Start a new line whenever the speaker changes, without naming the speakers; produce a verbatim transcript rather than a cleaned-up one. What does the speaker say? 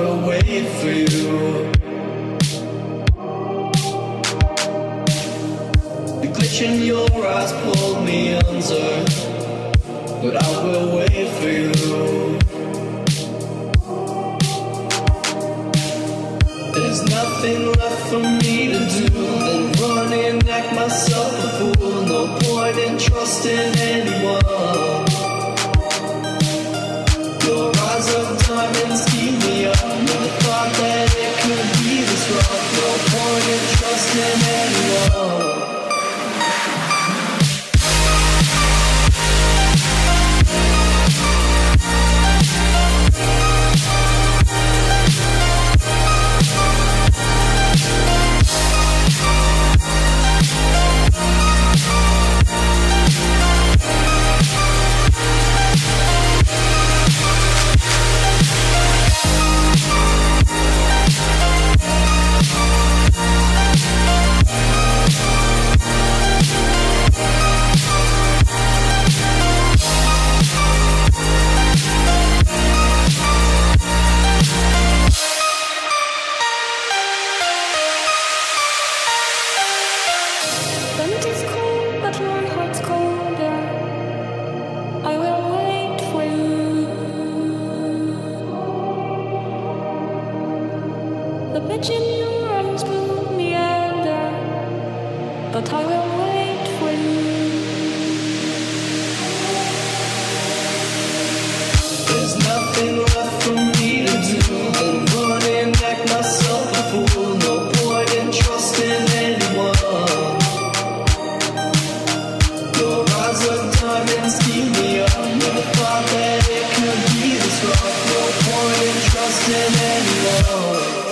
will wait for you. The glitch in your eyes pulled me under, but I will wait for you. There's nothing left for me to do than run and act myself a fool. No point in trusting anyone. Your eyes of diamonds keep me up. Never thought that it could be this rough. No point in trusting anyone.
The bitch in your arms pulled me under, but I will wait for you.
There's nothing left for me to do than run and act myself a fool. No point in trusting anyone. Your eyes of diamonds keep me up. Never thought that it could be this rough. No point in trusting anyone.